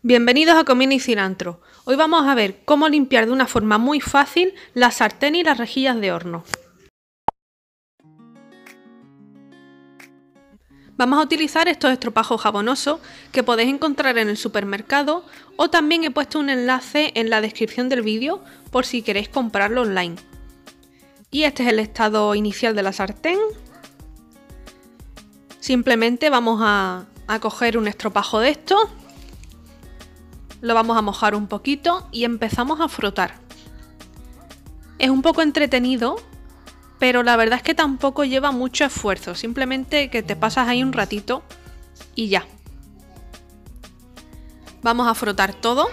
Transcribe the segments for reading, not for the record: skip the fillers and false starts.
Bienvenidos a Comino y Cilantro. Hoy vamos a ver cómo limpiar de una forma muy fácil la sartén y las rejillas de horno. Vamos a utilizar estos estropajos jabonosos que podéis encontrar en el supermercado, o también he puesto un enlace en la descripción del vídeo por si queréis comprarlo online. Y este es el estado inicial de la sartén. Simplemente vamos a coger un estropajo de estos. Lo vamos a mojar un poquito y empezamos a frotar. Es un poco entretenido, pero la verdad es que tampoco lleva mucho esfuerzo, simplemente que te pasas ahí un ratito y ya. Vamos a frotar todo.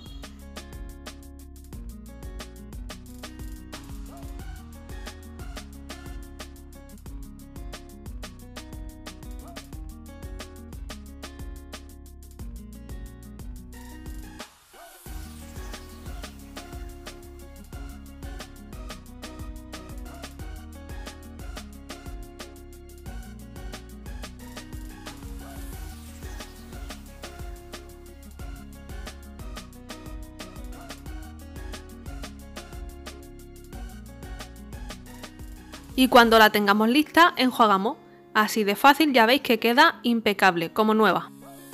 Y cuando la tengamos lista, enjuagamos. Así de fácil, ya veis que queda impecable, como nueva.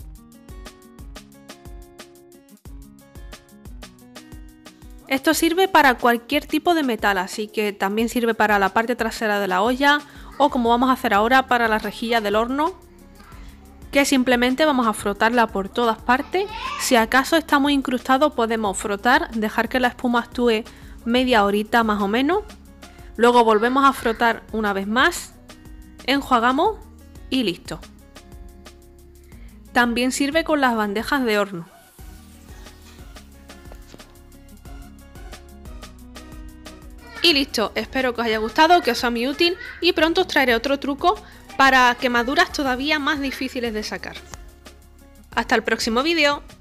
Esto sirve para cualquier tipo de metal, así que también sirve para la parte trasera de la olla, o como vamos a hacer ahora para la rejilla del horno, que simplemente vamos a frotarla por todas partes. Si acaso está muy incrustado, podemos frotar, dejar que la espuma actúe media horita más o menos. Luego volvemos a frotar una vez más, enjuagamos y listo. También sirve con las bandejas de horno. Y listo, espero que os haya gustado, que os sea muy útil y pronto os traeré otro truco para quemaduras todavía más difíciles de sacar. Hasta el próximo vídeo.